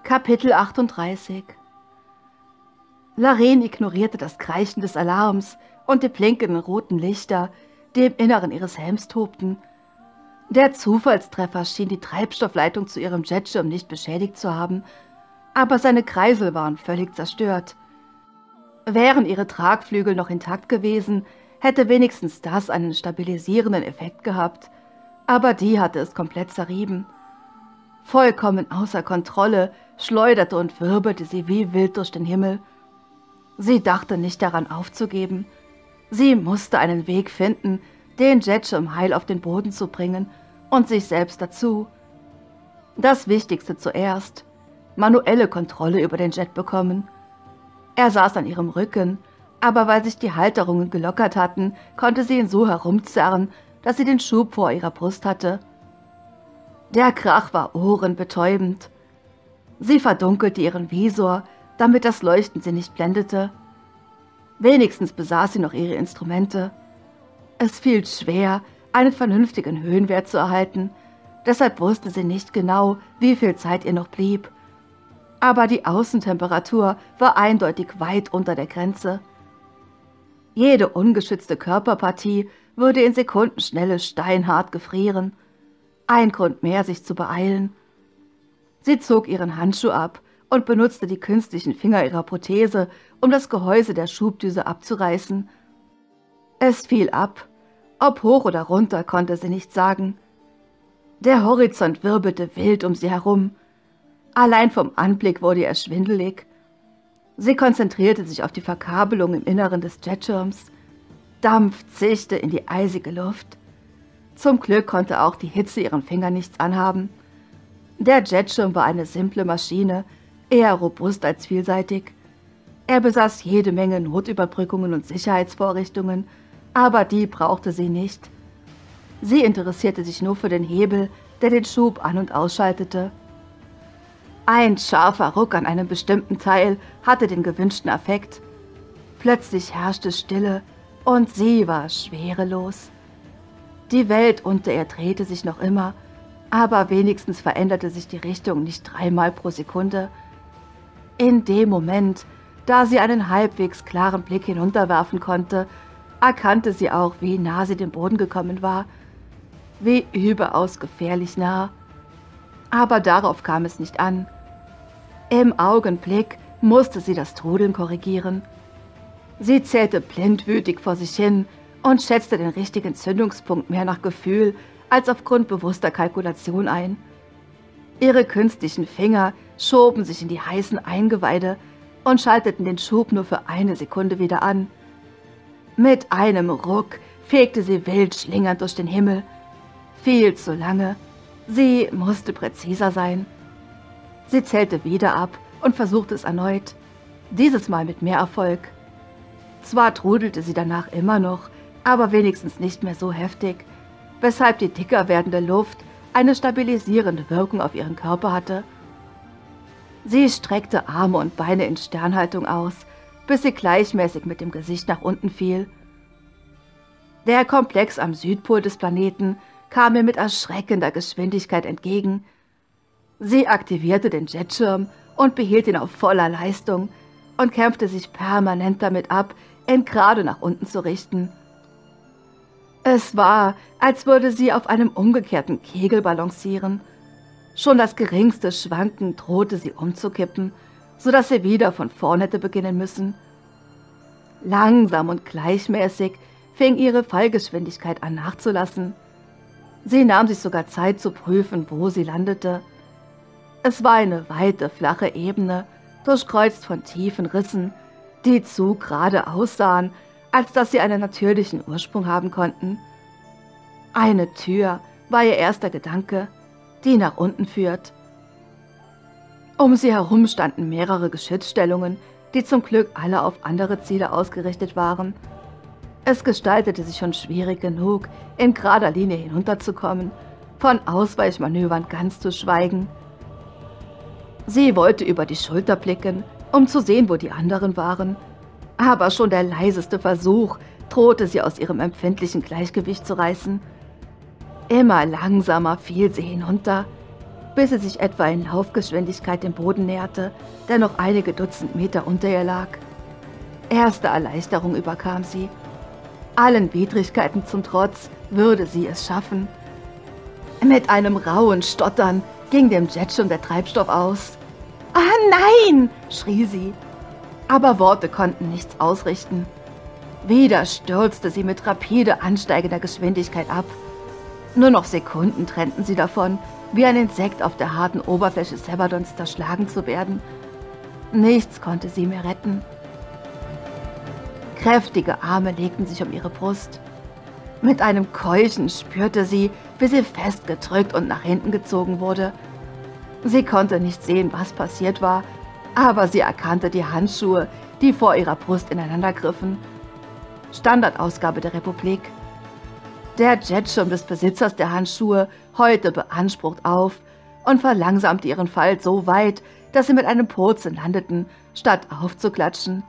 Kapitel 38. Laren ignorierte das Kreischen des Alarms und die blinkenden roten Lichter, die im Inneren ihres Helms tobten. Der Zufallstreffer schien die Treibstoffleitung zu ihrem Jetschirm nicht beschädigt zu haben, aber seine Kreisel waren völlig zerstört. Wären ihre Tragflügel noch intakt gewesen, hätte wenigstens das einen stabilisierenden Effekt gehabt, aber die hatte es komplett zerrieben. Vollkommen außer Kontrolle schleuderte und wirbelte sie wie wild durch den Himmel. Sie dachte nicht daran aufzugeben. Sie musste einen Weg finden, den Jetschirm heil auf den Boden zu bringen und sich selbst dazu. Das Wichtigste zuerst: manuelle Kontrolle über den Jet bekommen. Er saß an ihrem Rücken, aber weil sich die Halterungen gelockert hatten, konnte sie ihn so herumzerren, dass sie den Schub vor ihrer Brust hatte. Der Krach war ohrenbetäubend. Sie verdunkelte ihren Visor, damit das Leuchten sie nicht blendete. Wenigstens besaß sie noch ihre Instrumente. Es fiel schwer, einen vernünftigen Höhenwert zu erhalten, deshalb wusste sie nicht genau, wie viel Zeit ihr noch blieb. Aber die Außentemperatur war eindeutig weit unter der Grenze. Jede ungeschützte Körperpartie würde in Sekundenschnelle steinhart gefrieren. Ein Grund mehr, sich zu beeilen. Sie zog ihren Handschuh ab und benutzte die künstlichen Finger ihrer Prothese, um das Gehäuse der Schubdüse abzureißen. Es fiel ab. Ob hoch oder runter, konnte sie nicht sagen. Der Horizont wirbelte wild um sie herum. Allein vom Anblick wurde ihr schwindelig. Sie konzentrierte sich auf die Verkabelung im Inneren des Jetschirms. Dampf zischte in die eisige Luft. Zum Glück konnte auch die Hitze ihren Fingern nichts anhaben. Der Jetschirm war eine simple Maschine, eher robust als vielseitig. Er besaß jede Menge Notüberbrückungen und Sicherheitsvorrichtungen, aber die brauchte sie nicht. Sie interessierte sich nur für den Hebel, der den Schub an- und ausschaltete. Ein scharfer Ruck an einem bestimmten Teil hatte den gewünschten Effekt. Plötzlich herrschte Stille und sie war schwerelos. Die Welt unter ihr drehte sich noch immer, aber wenigstens veränderte sich die Richtung nicht 3-mal pro Sekunde. In dem Moment, da sie einen halbwegs klaren Blick hinunterwerfen konnte, erkannte sie auch, wie nah sie dem Boden gekommen war, wie überaus gefährlich nah. Aber darauf kam es nicht an. Im Augenblick musste sie das Trudeln korrigieren. Sie zählte blindwütig vor sich hin und schätzte den richtigen Zündungspunkt mehr nach Gefühl als aufgrund bewusster Kalkulation ein. Ihre künstlichen Finger schoben sich in die heißen Eingeweide und schalteten den Schub nur für eine Sekunde wieder an. Mit einem Ruck fegte sie wild schlingernd durch den Himmel. Viel zu lange. Sie musste präziser sein. Sie zählte wieder ab und versuchte es erneut, dieses Mal mit mehr Erfolg. Zwar trudelte sie danach immer noch, aber wenigstens nicht mehr so heftig, weshalb die dicker werdende Luft eine stabilisierende Wirkung auf ihren Körper hatte. Sie streckte Arme und Beine in Sternhaltung aus, bis sie gleichmäßig mit dem Gesicht nach unten fiel. Der Komplex am Südpol des Planeten kam ihr mit erschreckender Geschwindigkeit entgegen. Sie aktivierte den Jetschirm und behielt ihn auf voller Leistung und kämpfte sich permanent damit ab, ihn gerade nach unten zu richten. Es war, als würde sie auf einem umgekehrten Kegel balancieren. Schon das geringste Schwanken drohte sie umzukippen, sodass sie wieder von vorn hätte beginnen müssen. Langsam und gleichmäßig fing ihre Fallgeschwindigkeit an nachzulassen. Sie nahm sich sogar Zeit zu prüfen, wo sie landete. Es war eine weite, flache Ebene, durchkreuzt von tiefen Rissen, die zu gerade aussahen, als dass sie einen natürlichen Ursprung haben konnten. Eine Tür war ihr erster Gedanke, die nach unten führt. Um sie herum standen mehrere Geschützstellungen, die zum Glück alle auf andere Ziele ausgerichtet waren. Es gestaltete sich schon schwierig genug, in gerader Linie hinunterzukommen, von Ausweichmanövern ganz zu schweigen. Sie wollte über die Schulter blicken, um zu sehen, wo die anderen waren, aber schon der leiseste Versuch drohte sie aus ihrem empfindlichen Gleichgewicht zu reißen. Immer langsamer fiel sie hinunter, bis sie sich etwa in Laufgeschwindigkeit dem Boden näherte, der noch einige Dutzend Meter unter ihr lag. Erste Erleichterung überkam sie. Allen Widrigkeiten zum Trotz würde sie es schaffen. Mit einem rauen Stottern ging dem Jetschirm der Treibstoff aus. »Ah, nein!« schrie sie. Aber Worte konnten nichts ausrichten. Wieder stürzte sie mit rapide ansteigender Geschwindigkeit ab. Nur noch Sekunden trennten sie davon, wie ein Insekt auf der harten Oberfläche Sebadons zerschlagen zu werden. Nichts konnte sie mehr retten. Kräftige Arme legten sich um ihre Brust. Mit einem Keuchen spürte sie, wie sie festgedrückt und nach hinten gezogen wurde. Sie konnte nicht sehen, was passiert war, aber sie erkannte die Handschuhe, die vor ihrer Brust ineinander griffen. Standardausgabe der Republik. Der Jetschirm des Besitzers der Handschuhe heute beansprucht auf und verlangsamte ihren Fall so weit, dass sie mit einem Purzeln landeten, statt aufzuklatschen.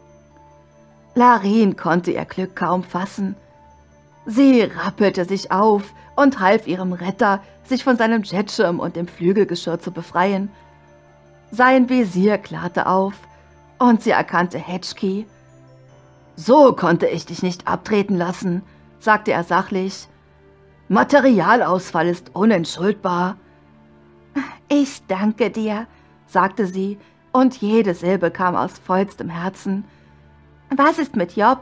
Larine konnte ihr Glück kaum fassen. Sie rappelte sich auf und half ihrem Retter, sich von seinem Jetschirm und dem Flügelgeschirr zu befreien. Sein Visier klarte auf und sie erkannte Hedgkey. »So konnte ich dich nicht abtreten lassen«, sagte er sachlich. »Materialausfall ist unentschuldbar.« »Ich danke dir«, sagte sie, und jede Silbe kam aus vollstem Herzen. »Was ist mit Job?«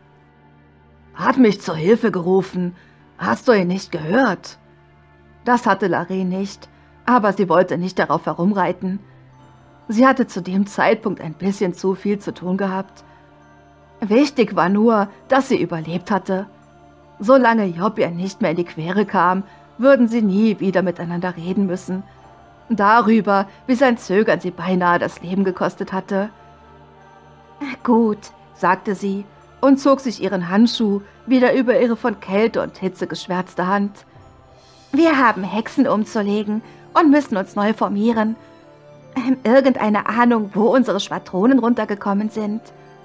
»Hat mich zur Hilfe gerufen. Hast du ihn nicht gehört?« Das hatte Larine nicht, aber sie wollte nicht darauf herumreiten. Sie hatte zu dem Zeitpunkt ein bisschen zu viel zu tun gehabt. Wichtig war nur, dass sie überlebt hatte. Solange Job ihr nicht mehr in die Quere kam, würden sie nie wieder miteinander reden müssen. Darüber, wie sein Zögern sie beinahe das Leben gekostet hatte. »Gut«, sagte sie und zog sich ihren Handschuh wieder über ihre von Kälte und Hitze geschwärzte Hand. »Wir haben Hexen umzulegen und müssen uns neu formieren. Irgendeine Ahnung, wo unsere Schwadronen runtergekommen sind?«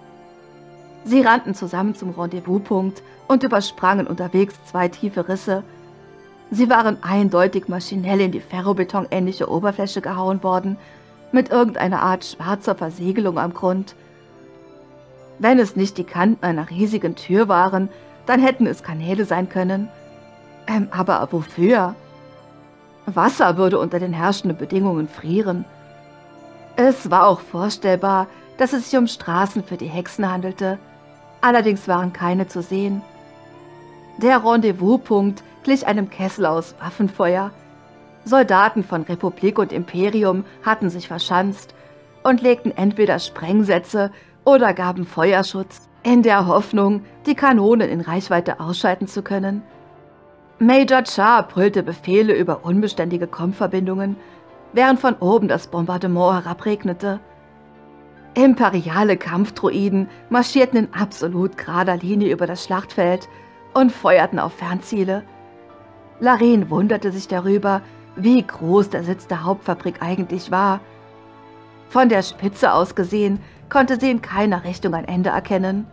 Sie rannten zusammen zum Rendezvouspunkt und übersprangen unterwegs 2 tiefe Risse. Sie waren eindeutig maschinell in die ferrobetonähnliche Oberfläche gehauen worden, mit irgendeiner Art schwarzer Versiegelung am Grund. Wenn es nicht die Kanten einer riesigen Tür waren, dann hätten es Kanäle sein können. Aber wofür? Wasser würde unter den herrschenden Bedingungen frieren. Es war auch vorstellbar, dass es sich um Straßen für die Hexen handelte. Allerdings waren keine zu sehen. Der Rendezvouspunkt glich einem Kessel aus Waffenfeuer. Soldaten von Republik und Imperium hatten sich verschanzt und legten entweder Sprengsätze oder gaben Feuerschutz, in der Hoffnung, die Kanonen in Reichweite ausschalten zu können. Major Char brüllte Befehle über unbeständige Kompverbindungen, während von oben das Bombardement herabregnete. Imperiale Kampfdruiden marschierten in absolut gerader Linie über das Schlachtfeld und feuerten auf Fernziele. Larine wunderte sich darüber, wie groß der Sitz der Hauptfabrik eigentlich war. Von der Spitze aus gesehen konnte sie in keiner Richtung ein Ende erkennen.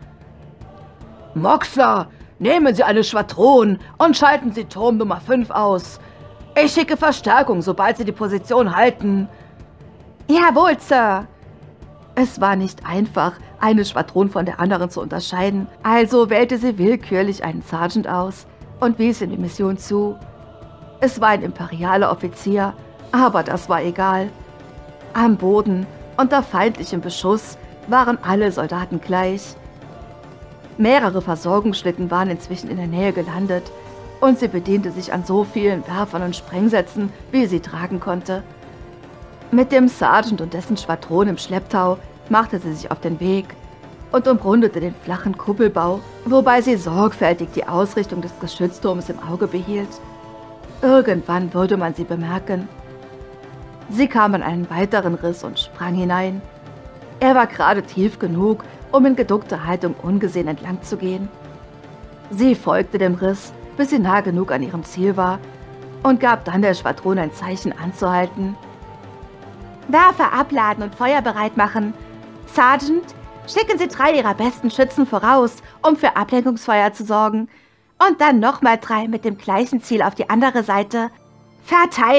»Moxler, nehmen Sie eine Schwadron und schalten Sie Turm Nummer 5 aus. Ich schicke Verstärkung, sobald Sie die Position halten.« »Jawohl, Sir.« Es war nicht einfach, eine Schwadron von der anderen zu unterscheiden, also wählte sie willkürlich einen Sergeant aus und wies ihm die Mission zu. Es war ein imperialer Offizier, aber das war egal. Am Boden, unter feindlichem Beschuss, waren alle Soldaten gleich. Mehrere Versorgungsschlitten waren inzwischen in der Nähe gelandet und sie bediente sich an so vielen Werfern und Sprengsätzen, wie sie tragen konnte. Mit dem Sergeant und dessen Schwadron im Schlepptau machte sie sich auf den Weg und umrundete den flachen Kuppelbau, wobei sie sorgfältig die Ausrichtung des Geschützturms im Auge behielt. Irgendwann würde man sie bemerken. Sie kam an einen weiteren Riss und sprang hinein. Er war gerade tief genug, um in geduckter Haltung ungesehen entlang zu gehen. Sie folgte dem Riss, bis sie nah genug an ihrem Ziel war und gab dann der Schwadron ein Zeichen anzuhalten. »Werfer abladen und feuerbereit machen. Sergeant, schicken Sie 3 Ihrer besten Schützen voraus, um für Ablenkungsfeuer zu sorgen. Und dann nochmal 3 mit dem gleichen Ziel auf die andere Seite. Verteilen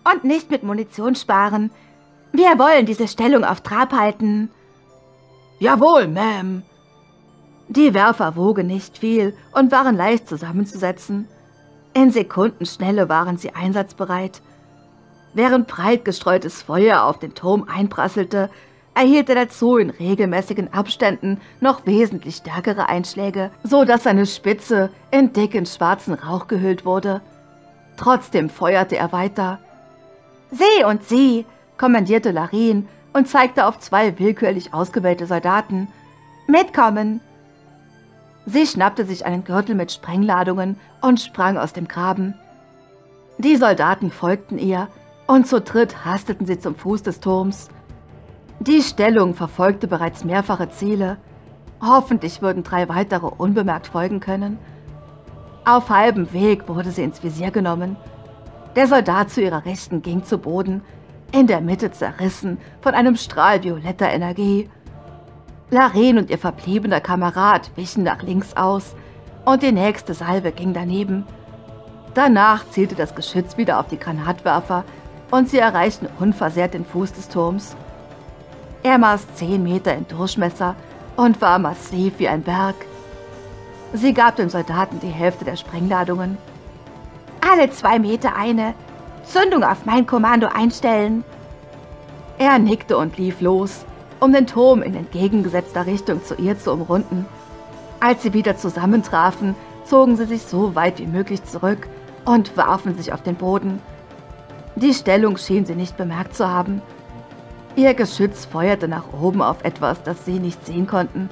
und nicht mit Munition sparen. Wir wollen diese Stellung auf Trab halten.« »Jawohl, Ma'am.« Die Werfer wogen nicht viel und waren leicht zusammenzusetzen. In Sekundenschnelle waren sie einsatzbereit. Während breit gestreutes Feuer auf den Turm einprasselte, erhielt er dazu in regelmäßigen Abständen noch wesentlich stärkere Einschläge, so dass seine Spitze in dicken schwarzen Rauch gehüllt wurde. Trotzdem feuerte er weiter. »Sieh und sieh«, kommandierte Lareen und zeigte auf 2 willkürlich ausgewählte Soldaten. »Mitkommen!« Sie schnappte sich einen Gürtel mit Sprengladungen und sprang aus dem Graben. Die Soldaten folgten ihr, und zu dritt hasteten sie zum Fuß des Turms. Die Stellung verfolgte bereits mehrfache Ziele. Hoffentlich würden 3 weitere unbemerkt folgen können. Auf halbem Weg wurde sie ins Visier genommen. Der Soldat zu ihrer Rechten ging zu Boden, in der Mitte zerrissen von einem Strahl violetter Energie. Lareen und ihr verbliebener Kamerad wichen nach links aus und die nächste Salve ging daneben. Danach zielte das Geschütz wieder auf die Granatwerfer und sie erreichten unversehrt den Fuß des Turms. Er maß 10 Meter im Durchmesser und war massiv wie ein Berg. Sie gab dem Soldaten die Hälfte der Sprengladungen. »Alle 2 Meter eine. Zündung auf mein Kommando einstellen.« Er nickte und lief los, um den Turm in entgegengesetzter Richtung zu ihr zu umrunden. Als sie wieder zusammentrafen, zogen sie sich so weit wie möglich zurück und warfen sich auf den Boden. Die Stellung schien sie nicht bemerkt zu haben. Ihr Geschütz feuerte nach oben auf etwas, das sie nicht sehen konnten.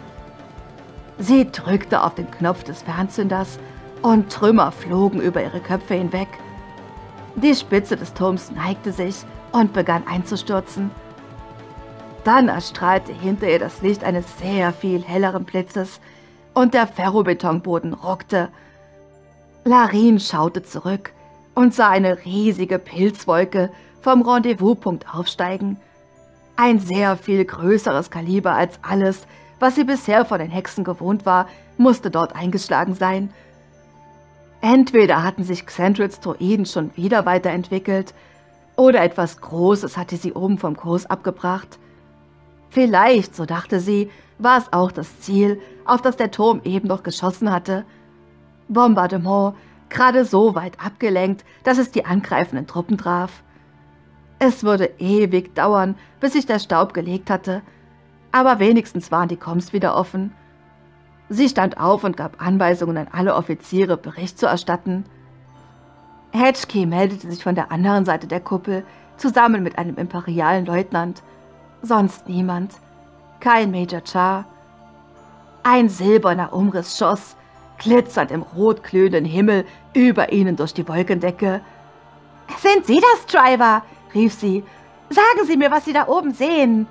Sie drückte auf den Knopf des Fernzünders und Trümmer flogen über ihre Köpfe hinweg. Die Spitze des Turms neigte sich und begann einzustürzen. Dann erstrahlte hinter ihr das Licht eines sehr viel helleren Blitzes und der Ferrobetonboden ruckte. Lareen schaute zurück und sah eine riesige Pilzwolke vom Rendezvouspunkt aufsteigen. Ein sehr viel größeres Kaliber als alles, was sie bisher von den Hexen gewohnt war, musste dort eingeschlagen sein. Entweder hatten sich Xandrits Droiden schon wieder weiterentwickelt, oder etwas Großes hatte sie oben vom Kurs abgebracht. Vielleicht, so dachte sie, war es auch das Ziel, auf das der Turm eben noch geschossen hatte. Bombardement, gerade so weit abgelenkt, dass es die angreifenden Truppen traf. Es würde ewig dauern, bis sich der Staub gelegt hatte, aber wenigstens waren die Komms wieder offen. Sie stand auf und gab Anweisungen an alle Offiziere, Bericht zu erstatten. Hatchkey meldete sich von der anderen Seite der Kuppel, zusammen mit einem imperialen Leutnant. Sonst niemand. Kein Major Char. Ein silberner Umriss schoss, glitzernd im rotglühenden Himmel, über ihnen durch die Wolkendecke. »Sind Sie das, Driver?« rief sie. »Sagen Sie mir, was Sie da oben sehen.«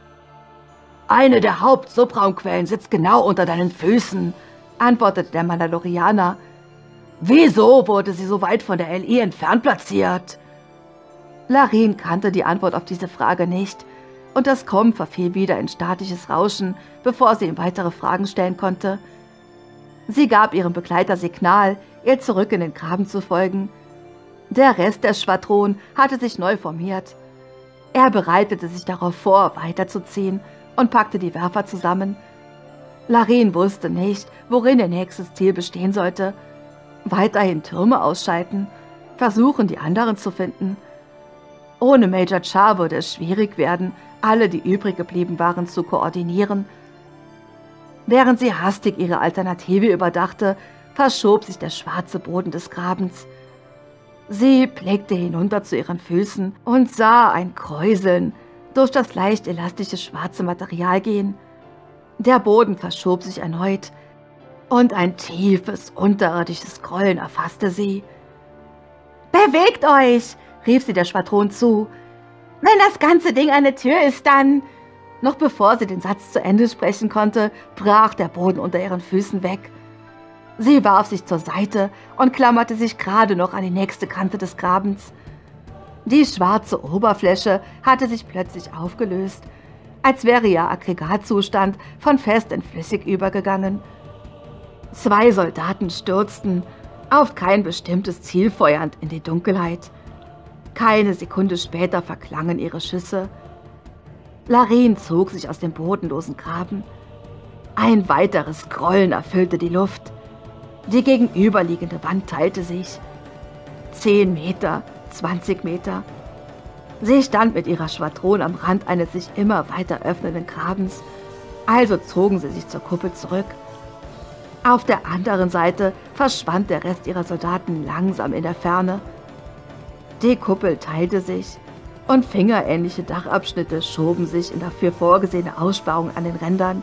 »Eine der Hauptsubraumquellen sitzt genau unter deinen Füßen«, antwortete der Mandalorianer. »Wieso wurde sie so weit von der LE entfernt platziert?« Lareen kannte die Antwort auf diese Frage nicht, und das Komm verfiel wieder in statisches Rauschen, bevor sie ihm weitere Fragen stellen konnte. Sie gab ihrem Begleiter Signal, ihr zurück in den Graben zu folgen. Der Rest der Schwadron hatte sich neu formiert. Er bereitete sich darauf vor, weiterzuziehen und packte die Werfer zusammen. Lareen wusste nicht, worin ihr nächstes Ziel bestehen sollte. Weiterhin Türme ausschalten, versuchen, die anderen zu finden. Ohne Major Char würde es schwierig werden, alle, die übrig geblieben waren, zu koordinieren. Während sie hastig ihre Alternative überdachte, verschob sich der schwarze Boden des Grabens. Sie blickte hinunter zu ihren Füßen und sah ein Kräuseln durch das leicht elastische schwarze Material gehen. Der Boden verschob sich erneut und ein tiefes, unterirdisches Grollen erfasste sie. »Bewegt euch!« rief sie der Schwadron zu. »Wenn das ganze Ding eine Tür ist, dann...« Noch bevor sie den Satz zu Ende sprechen konnte, brach der Boden unter ihren Füßen weg. Sie warf sich zur Seite und klammerte sich gerade noch an die nächste Kante des Grabens. Die schwarze Oberfläche hatte sich plötzlich aufgelöst, als wäre ihr Aggregatzustand von fest in flüssig übergegangen. 2 Soldaten stürzten, auf kein bestimmtes Ziel feuernd, in die Dunkelheit. Keine Sekunde später verklangen ihre Schüsse. Lareen zog sich aus dem bodenlosen Graben. Ein weiteres Grollen erfüllte die Luft. Die gegenüberliegende Wand teilte sich. 10 Meter, 20 Meter. Sie stand mit ihrer Schwadron am Rand eines sich immer weiter öffnenden Grabens, also zogen sie sich zur Kuppel zurück. Auf der anderen Seite verschwand der Rest ihrer Soldaten langsam in der Ferne. Die Kuppel teilte sich und fingerähnliche Dachabschnitte schoben sich in dafür vorgesehene Aussparungen an den Rändern.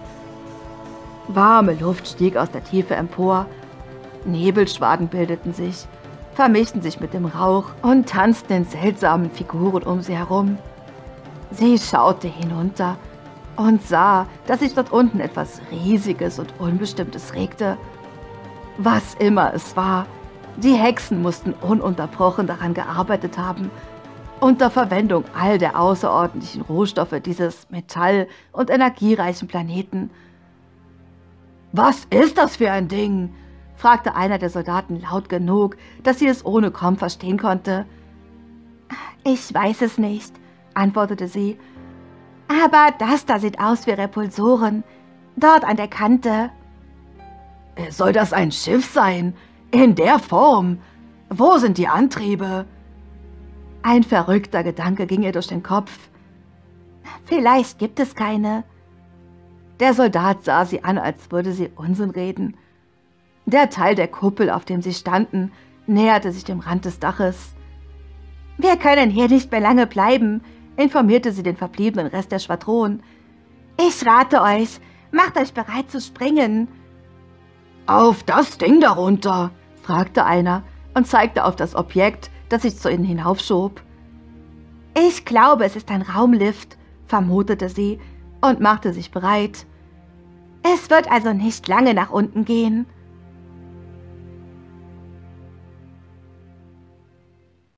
Warme Luft stieg aus der Tiefe empor, Nebelschwaden bildeten sich, vermischten sich mit dem Rauch und tanzten in seltsamen Figuren um sie herum. Sie schaute hinunter und sah, dass sich dort unten etwas Riesiges und Unbestimmtes regte. Was immer es war, die Hexen mussten ununterbrochen daran gearbeitet haben, unter Verwendung all der außerordentlichen Rohstoffe dieses metall- und energiereichen Planeten. »Was ist das für ein Ding?« fragte einer der Soldaten laut genug, dass sie es ohne kaum verstehen konnte. »Ich weiß es nicht«, antwortete sie. »Aber das da sieht aus wie Repulsoren, dort an der Kante.« »Soll das ein Schiff sein? In der Form? Wo sind die Antriebe?« Ein verrückter Gedanke ging ihr durch den Kopf. »Vielleicht gibt es keine.« Der Soldat sah sie an, als würde sie Unsinn reden. Der Teil der Kuppel, auf dem sie standen, näherte sich dem Rand des Daches. »Wir können hier nicht mehr lange bleiben«, informierte sie den verbliebenen Rest der Schwadron. »Ich rate euch, macht euch bereit zu springen.« »Auf das Ding darunter?« fragte einer und zeigte auf das Objekt, das sich zu ihnen hinaufschob. »Ich glaube, es ist ein Raumlift«, vermutete sie und machte sich bereit. »Es wird also nicht lange nach unten gehen.«